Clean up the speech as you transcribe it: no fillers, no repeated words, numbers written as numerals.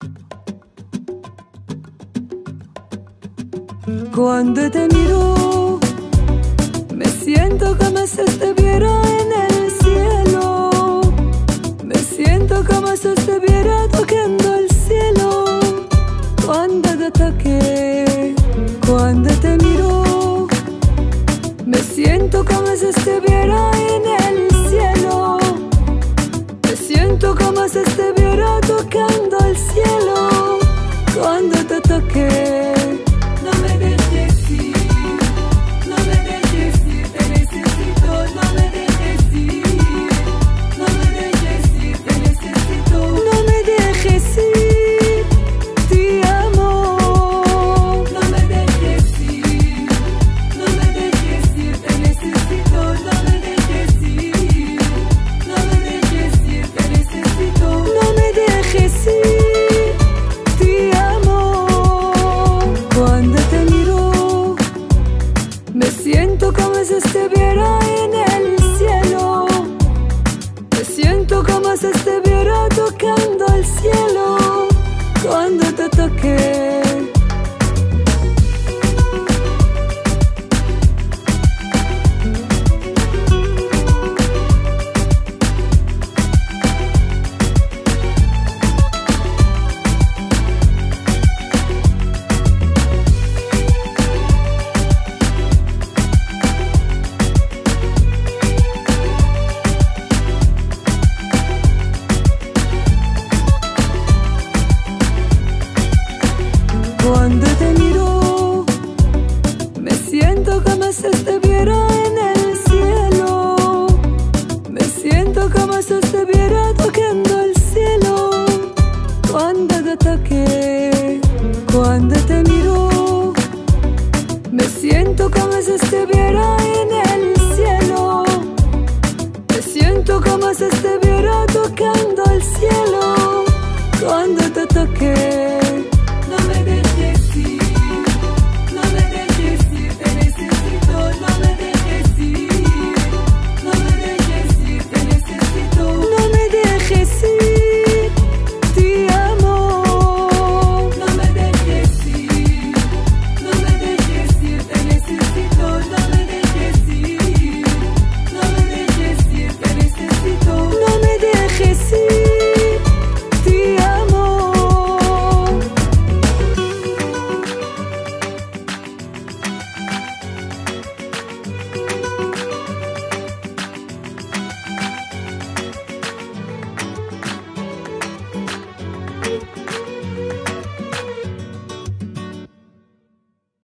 Cuando te miro, me siento como si estuviera en el cielo. Me siento como si estuviera tocando el cielo. Cuando te toqué, cuando te miro, me siento como si estuviera en el cielo. Me siento como si estuviera tocando el cielo. Cuando te toqué, no me dejes ir, no me dejes ir, te necesito, no me dejes ir, no me dejes ir, te necesito, no me dejes ir, te amo, no me dejes ir, no me dejes ir, te necesito, no me dejes ir, no me dejes ir, te necesito, no me dejes ir, te amo. Cuando te miro, me siento como si estuviera en el cielo. Me siento como si estuviera tocando el cielo. Cuando te toqué, cuando te miro, me siento como si estuviera en el cielo. Me siento como si estuviera tocando el cielo. Cuando te toqué, cuando te miro, me siento como si estuviera en el cielo. Me siento como si estuviera tocando el cielo. Cuando te toqué.